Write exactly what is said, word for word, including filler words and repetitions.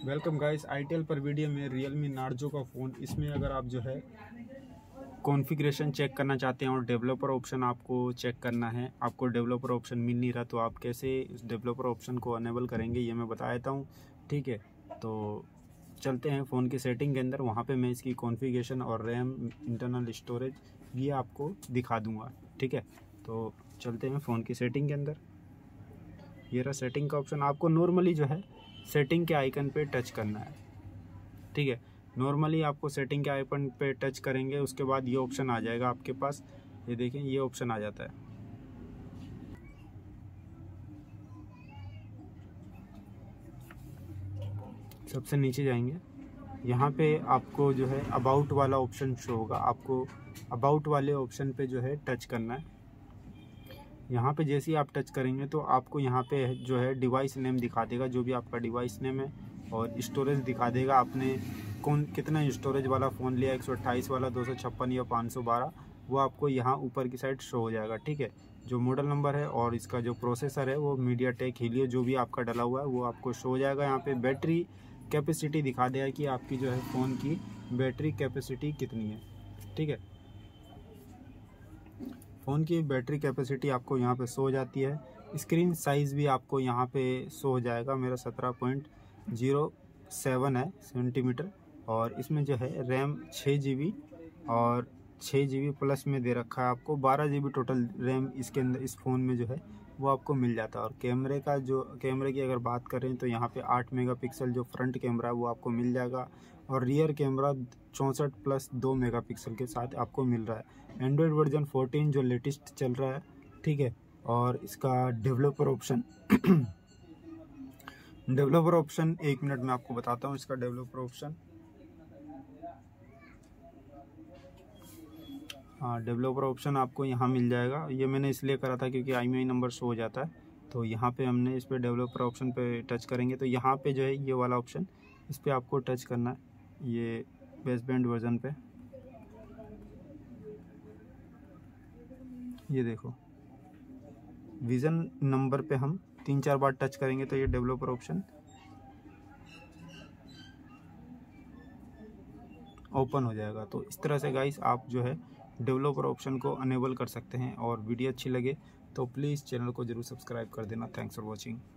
Welcome guys, itel पर video में Realme Narzo का फ़ोन। इसमें अगर आप जो है कॉन्फ़िगरेशन चेक करना चाहते हैं और डेवलपर ऑप्शन आपको चेक करना है, आपको डेवलपर ऑप्शन मिल नहीं रहा, तो आप कैसे इस डेवलपर ऑप्शन को अनेबल करेंगे ये मैं बता देता हूँ। ठीक है, तो चलते हैं फ़ोन की सेटिंग के अंदर। वहाँ पे मैं इसकी कॉन्फ़िगरेशन और रैम, इंटरनल स्टोरेज ये आपको दिखा दूँगा। ठीक है, तो चलते हैं फ़ोन की सेटिंग के अंदर। ये रहा सेटिंग का ऑप्शन। आपको नॉर्मली जो है सेटिंग के आइकन पे टच करना है। ठीक है, नॉर्मली आपको सेटिंग के आइकन पे टच करेंगे, उसके बाद ये ऑप्शन आ जाएगा आपके पास। ये देखें, ये ऑप्शन आ जाता है। सबसे नीचे जाएंगे, यहाँ पे आपको जो है अबाउट वाला ऑप्शन शो होगा। आपको अबाउट वाले ऑप्शन पे जो है टच करना है। यहाँ पे जैसे ही आप टच करेंगे तो आपको यहाँ पे जो है डिवाइस नेम दिखा देगा, जो भी आपका डिवाइस नेम है, और स्टोरेज दिखा देगा आपने कौन कितना स्टोरेज वाला फ़ोन लिया, एक सौ अट्ठाईस वाला, दो सौ छप्पन या पाँच सौ बारह, वो आपको यहाँ ऊपर की साइड शो हो जाएगा। ठीक है, जो मॉडल नंबर है और इसका जो प्रोसेसर है वो मीडियाटेक हीलियो जो भी आपका डला हुआ है वो आपको शो हो जाएगा। यहाँ पे बैटरी कैपेसिटी दिखा देगा कि आपकी जो है फ़ोन की बैटरी कैपेसिटी कितनी है। ठीक है, फ़ोन की बैटरी कैपेसिटी आपको यहाँ पे शो हो जाती है। स्क्रीन साइज़ भी आपको यहाँ पे शो हो जाएगा। मेरा सत्रह पॉइंट ज़ीरो सेवन है सेंटीमीटर, और इसमें जो है रैम छः जी बी और छः जी बी प्लस में दे रखा है। आपको बारह जी बी टोटल रैम इसके अंदर इस फ़ोन में जो है वो आपको मिल जाता है। और कैमरे का जो कैमरे की अगर बात करें तो यहाँ पे आठ मेगापिक्सल जो फ्रंट कैमरा है वो आपको मिल जाएगा, और रियर कैमरा चौंसठ प्लस दो मेगापिक्सल के साथ आपको मिल रहा है। एंड्रॉयड वर्जन फोर्टीन जो लेटेस्ट चल रहा है। ठीक है, और इसका डेवलपर ऑप्शन डेवलपर ऑप्शन एक मिनट में आपको बताता हूँ। इसका डेवलपर ऑप्शन, हाँ, डेवलपर ऑप्शन आपको यहाँ मिल जाएगा। ये मैंने इसलिए करा था क्योंकि I M E I number show हो जाता है, तो यहाँ पे हमने इस पर डेवलपर ऑप्शन पे टच करेंगे तो यहाँ पे जो है ये वाला ऑप्शन, इस पर आपको टच करना है, ये बेसबैंड वर्जन पे। ये देखो, विज़न नंबर पे हम तीन चार बार टच करेंगे तो ये डेवलपर ऑप्शन ओपन हो जाएगा। तो इस तरह से गाइस आप जो है डेवलपर ऑप्शन को अनेबल कर सकते हैं। और वीडियो अच्छी लगे तो प्लीज़ चैनल को ज़रूर सब्सक्राइब कर देना। Thanks for watching.